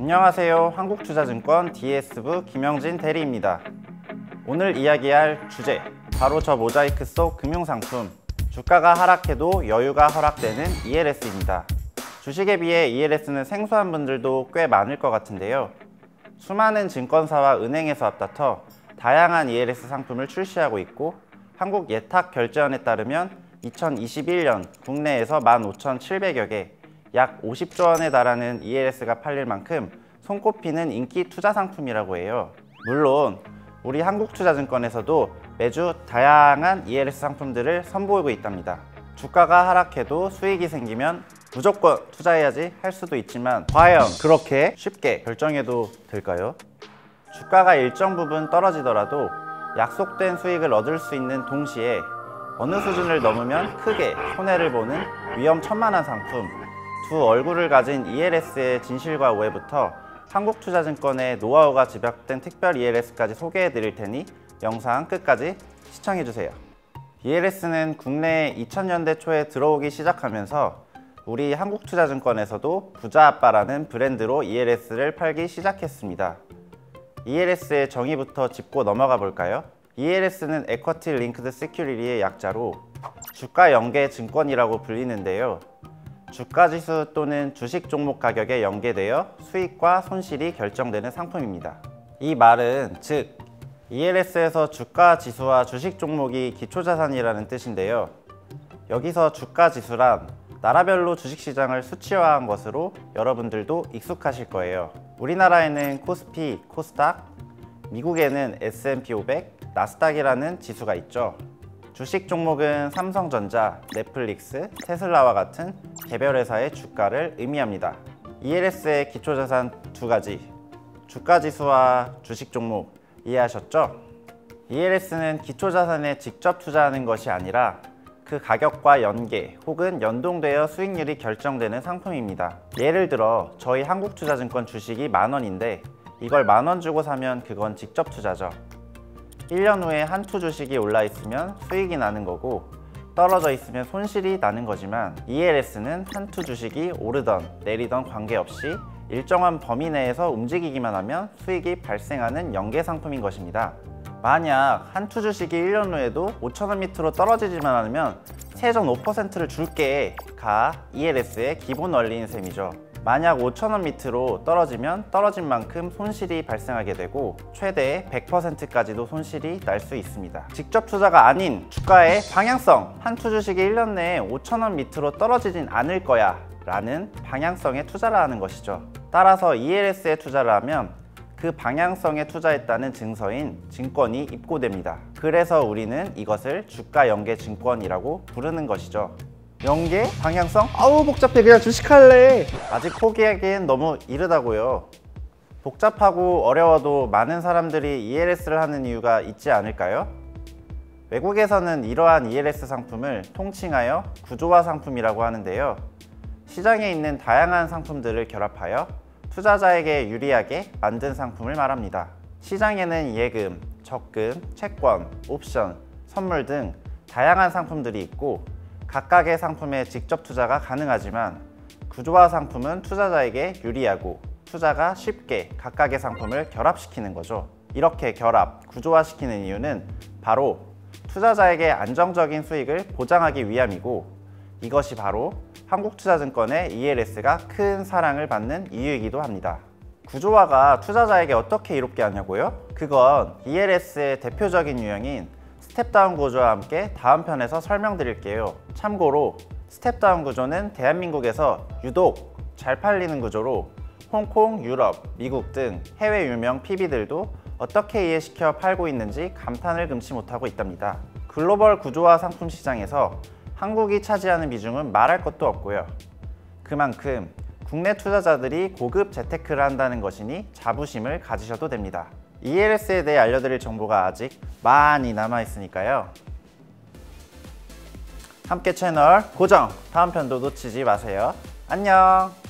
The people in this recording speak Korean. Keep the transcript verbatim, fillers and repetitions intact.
안녕하세요. 한국투자증권 디에스부 김영진 대리입니다. 오늘 이야기할 주제, 바로 저 모자이크 속 금융상품, 주가가 하락해도 여유가 허락되는 이엘에스입니다. 주식에 비해 이엘에스는 생소한 분들도 꽤 많을 것 같은데요. 수많은 증권사와 은행에서 앞다퉈 다양한 이엘에스 상품을 출시하고 있고, 한국예탁결제원에 따르면 이천이십일 년 국내에서 만 오천칠백여 개, 약 오십조 원에 달하는 이엘에스가 팔릴 만큼 손꼽히는 인기 투자 상품이라고 해요. 물론 우리 한국투자증권에서도 매주 다양한 이엘에스 상품들을 선보이고 있답니다. 주가가 하락해도 수익이 생기면 무조건 투자해야지 할 수도 있지만, 과연 그렇게 쉽게 결정해도 될까요? 주가가 일정 부분 떨어지더라도 약속된 수익을 얻을 수 있는 동시에 어느 수준을 넘으면 크게 손해를 보는 위험천만한 상품, 두 얼굴을 가진 이엘에스의 진실과 오해부터 한국투자증권의 노하우가 집약된 특별 이엘에스까지 소개해 드릴 테니 영상 끝까지 시청해 주세요. 이엘에스는 국내에 이천 년대 초에 들어오기 시작하면서 우리 한국투자증권에서도 부자아빠라는 브랜드로 이엘에스를 팔기 시작했습니다. 이엘에스의 정의부터 짚고 넘어가 볼까요? 이엘에스는 에쿼티 링크드 세큐리티의 약자로 주가 연계 증권이라고 불리는데요. 주가지수 또는 주식 종목 가격에 연계되어 수익과 손실이 결정되는 상품입니다. 이 말은 즉 이엘에스에서 주가지수와 주식 종목이 기초자산이라는 뜻인데요. 여기서 주가지수란 나라별로 주식시장을 수치화한 것으로 여러분들도 익숙하실 거예요. 우리나라에는 코스피, 코스닥, 미국에는 에스 앤 피 오백, 나스닥이라는 지수가 있죠. 주식 종목은 삼성전자, 넷플릭스, 테슬라와 같은 개별 회사의 주가를 의미합니다. 이엘에스의 기초자산 두 가지, 주가지수와 주식 종목 이해하셨죠? 이엘에스는 기초자산에 직접 투자하는 것이 아니라 그 가격과 연계 혹은 연동되어 수익률이 결정되는 상품입니다. 예를 들어 저희 한국투자증권 주식이 만 원인데 이걸 만 원 주고 사면 그건 직접 투자죠. 일 년 후에 한 투 주식이 올라 있으면 수익이 나는 거고, 떨어져 있으면 손실이 나는 거지만 이엘에스는 한 투 주식이 오르던 내리던 관계없이 일정한 범위 내에서 움직이기만 하면 수익이 발생하는 연계 상품인 것입니다. 만약 한 투 주식이 일 년 후에도 오천 원 밑으로 떨어지지만 않으면 세전 오 퍼센트를 줄게 가 이엘에스의 기본 원리인 셈이죠. 만약 오천 원 밑으로 떨어지면 떨어진 만큼 손실이 발생하게 되고 최대 백 퍼센트까지도 손실이 날 수 있습니다. 직접 투자가 아닌 주가의 방향성, 한 투 주식이 일 년 내에 오천 원 밑으로 떨어지진 않을 거야 라는 방향성에 투자를 하는 것이죠. 따라서 이엘에스에 투자를 하면 그 방향성에 투자했다는 증서인 증권이 입고됩니다. 그래서 우리는 이것을 주가 연계 증권이라고 부르는 것이죠. 연계? 방향성? 아우 복잡해, 그냥 주식할래. 아직 포기하기엔 너무 이르다고요. 복잡하고 어려워도 많은 사람들이 이엘에스를 하는 이유가 있지 않을까요? 외국에서는 이러한 이엘에스 상품을 통칭하여 구조화 상품이라고 하는데요. 시장에 있는 다양한 상품들을 결합하여 투자자에게 유리하게 만든 상품을 말합니다. 시장에는 예금, 적금, 채권, 옵션, 선물 등 다양한 상품들이 있고 각각의 상품에 직접 투자가 가능하지만 구조화 상품은 투자자에게 유리하고 투자가 쉽게 각각의 상품을 결합시키는 거죠. 이렇게 결합, 구조화시키는 이유는 바로 투자자에게 안정적인 수익을 보장하기 위함이고, 이것이 바로 한국투자증권의 이엘에스가 큰 사랑을 받는 이유이기도 합니다. 구조화가 투자자에게 어떻게 이롭게 하냐고요? 그건 이엘에스의 대표적인 유형인 스텝다운 구조와 함께 다음 편에서 설명드릴게요. 참고로 스텝다운 구조는 대한민국에서 유독 잘 팔리는 구조로 홍콩, 유럽, 미국 등 해외 유명 피비들도 어떻게 이해시켜 팔고 있는지 감탄을 금치 못하고 있답니다. 글로벌 구조화 상품 시장에서 한국이 차지하는 비중은 말할 것도 없고요. 그만큼 국내 투자자들이 고급 재테크를 한다는 것이니 자부심을 가지셔도 됩니다. 이엘에스에 대해 알려드릴 정보가 아직 많이 남아있으니까요. 함께 채널 고정! 다음 편도 놓치지 마세요. 안녕!